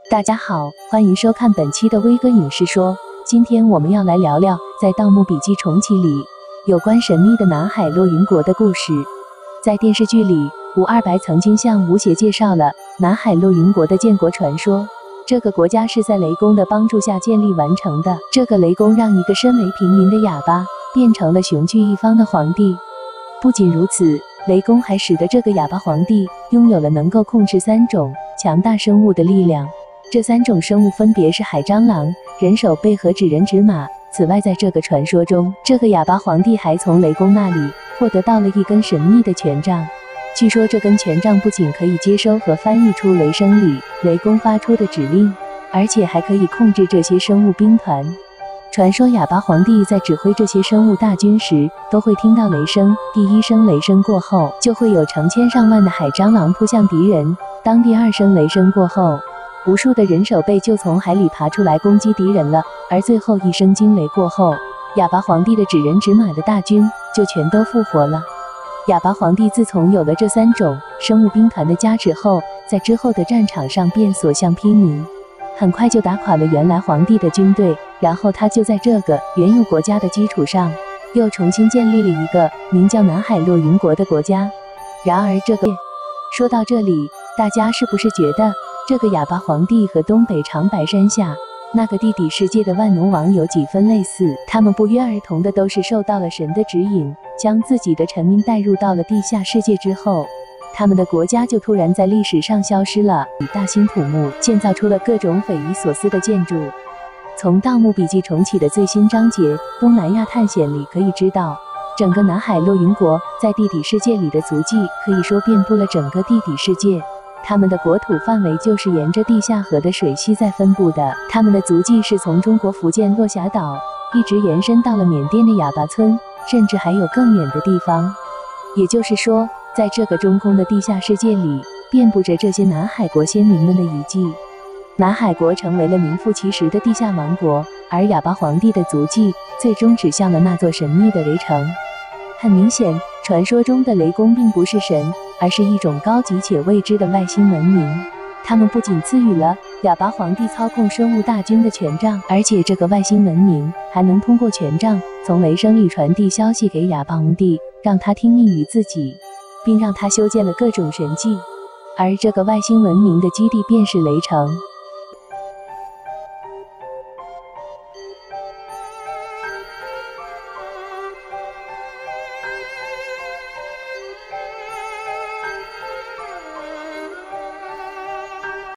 大家好，欢迎收看本期的威哥影视说。今天我们要来聊聊在《盗墓笔记重启》里有关神秘的南海落云国的故事。在电视剧里，吴二白曾经向吴邪介绍了南海落云国的建国传说。这个国家是在雷公的帮助下建立完成的。这个雷公让一个身为平民的哑巴变成了雄踞一方的皇帝。不仅如此，雷公还使得这个哑巴皇帝拥有了能够控制3种强大生物的力量。这3种生物分别是海蟑螂、人手背和纸人纸马。此外，在这个传说中，这个哑巴皇帝还从雷公那里获得到了一根神秘的权杖。据说这根权杖不仅可以接收和翻译出雷声里雷公发出的指令，而且还可以控制这些生物兵团。传说哑巴皇帝在指挥这些生物大军时，都会听到雷声，第1声雷声过后，就会有成千上万的海蟑螂扑向敌人。当第2声雷声过后，无数的人手背就从海里爬出来攻击敌人了。而最后1声惊雷过后，哑巴皇帝的纸人纸马的大军就全都复活了。哑巴皇帝自从有了这3种生物兵团的加持后，在之后的战场上便所向披靡，很快就打垮了原来皇帝的军队。然后他就在这个原有国家的基础上，又重新建立了一个名叫南海落云国的国家。然而说到这里，大家是不是觉得这个哑巴皇帝和东北长白山下那个地底世界的万奴王有几分类似？他们不约而同的都是受到了神的指引，将自己的臣民带入到了地下世界之后，他们的国家就突然在历史上消失了，大兴土木，建造出了各种匪夷所思的建筑。从《盗墓笔记重启》的最新章节《东南亚探险》里可以知道，整个南海落云国在地底世界里的足迹可以说遍布了整个地底世界。他们的国土范围就是沿着地下河的水系在分布的。他们的足迹是从中国福建落霞岛一直延伸到了缅甸的哑巴村，甚至还有更远的地方。也就是说，在这个中空的地下世界里，遍布着这些南海国先民们的遗迹。南海国成为了名副其实的地下王国，而哑巴皇帝的足迹最终指向了那座神秘的雷城。很明显，传说中的雷公并不是神，而是一种高级且未知的外星文明。他们不仅赐予了哑巴皇帝操控生物大军的权杖，而且这个外星文明还能通过权杖从雷声里传递消息给哑巴皇帝，让他听命于自己，并让他修建了各种神迹。而这个外星文明的基地便是雷城。